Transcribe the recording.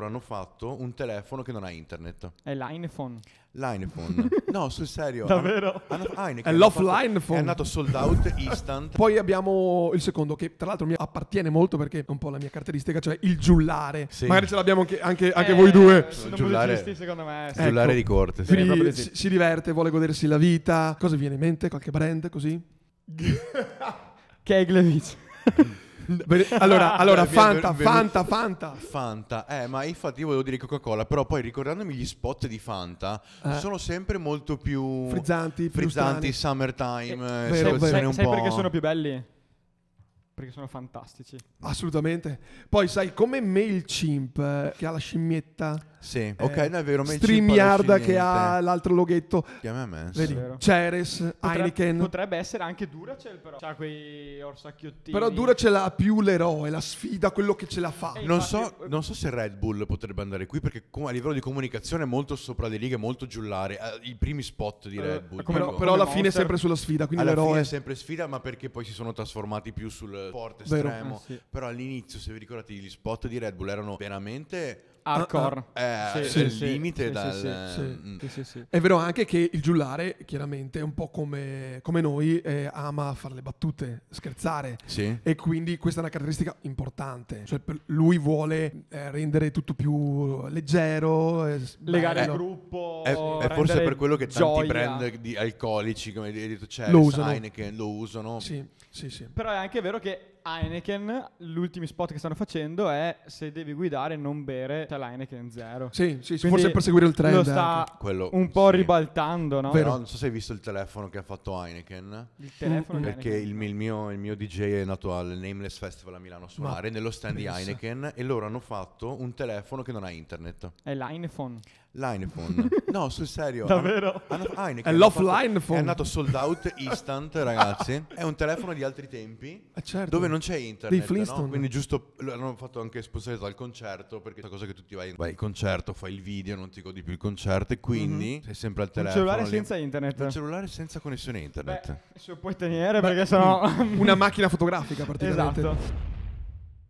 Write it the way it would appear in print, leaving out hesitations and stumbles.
hanno fatto un telefono che non ha internet. È l'iPhone. L'iPhone. No, sul serio. Davvero? Heineken È l'offline phone. è andato sold out instant. Poi abbiamo il secondo, che tra l'altro mi appartiene molto perché è un po' la mia caratteristica, cioè il giullare. Sì. Magari ce l'abbiamo anche voi due. Sono Giullare- musicisti, secondo me. sì. Giullare Ecco. di corte. Sì. Quindi proprio sì. si diverte, vuole godersi la vita. Cosa viene in mente? Qualche brand così? Keglevich. Allora, Beh, Fanta, ben- Fanta, Fanta. Fanta, ma infatti io volevo dire Coca-Cola, però poi ricordandomi gli spot di Fanta sono sempre molto più Frizzanti, più frizzanti, strani. summertime, Vero, vero. situazioni un Sai po'. perché sono più belli? Perché sono fantastici. Assolutamente. Poi sai, come MailChimp che ha la scimmietta. Sì, ok, no, è vero, MailChimp StreamYard alla che ha niente. l'altro loghetto. Chiama me. Vedi? vero. Ceres, Heineken. Potrebbe essere anche Duracell, però. C'ha quei orsacchiottini. Però Dura ce l'ha più l'eroe, la sfida, quello che ce la fa. Non infatti- so se Red Bull potrebbe andare qui perché a livello di comunicazione è molto sopra le righe, molto giullare. I primi spot di Red Bull. come- dico. Però alla Monster. fine è sempre sulla sfida, quindi Alla fine l'eroe. è sempre sfida, ma perché poi si sono trasformati più sul sport Vero. estremo. Sì. Però all'inizio, se vi ricordate, gli spot di Red Bull erano veramente Hardcore. al limite sì, dal... sì, sì, sì. È vero anche che il giullare, chiaramente, un po' come noi, ama fare le battute, scherzare. Sì. E quindi questa è una caratteristica importante. Cioè, lui vuole rendere tutto più leggero, Legare il bello. gruppo. È forse rendere per quello che tanti gioia. brand di alcolici, come hai detto, c'è Lo usano. Heineken, lo usano. Sì, sì, sì. Però è anche vero che Heineken, gli ultimi spot che stanno facendo è se devi guidare non bere, c'è l'Heineken zero. Sì, sì, Quindi forse per seguire il trend. lo sta anche. Quello, un po' sì. ribaltando, no? Vero. Però non so se hai visto il telefono che ha fatto Heineken. Il telefono di Perché Heineken. il mio DJ è nato al Nameless Festival a Milano a suonare nello stand di pensa. Heineken e loro hanno fatto un telefono che non ha internet. È l'iPhone. L'iPhone. No, sul serio. Davvero? Heineken È hanno l'offline fatto- phone. È andato sold out instant, ragazzi. È un telefono di altri tempi. Certo. Dove non c'è internet, Dei Flintstone. no? Quindi giusto hanno fatto anche sponsorizzato al concerto, perché è una cosa che tu ti vai al concerto, fai il video, non ti godi più il concerto e quindi sei sempre al Un telefono. cellulare lì. senza internet. Un cellulare senza connessione internet. Beh, se lo puoi tenere perché sennò... Una macchina fotografica praticamente. Esatto.